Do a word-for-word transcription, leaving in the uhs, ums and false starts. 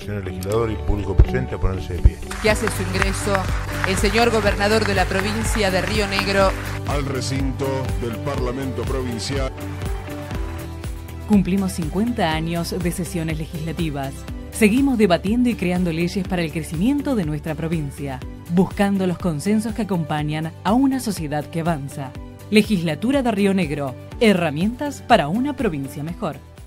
señor legislador y público presente a ponerse de pie. Que hace su ingreso el señor gobernador de la provincia de Río Negro al recinto del Parlamento Provincial. Cumplimos cincuenta años de sesiones legislativas. Seguimos debatiendo y creando leyes para el crecimiento de nuestra provincia, buscando los consensos que acompañan a una sociedad que avanza. Legislatura de Río Negro, herramientas para una provincia mejor.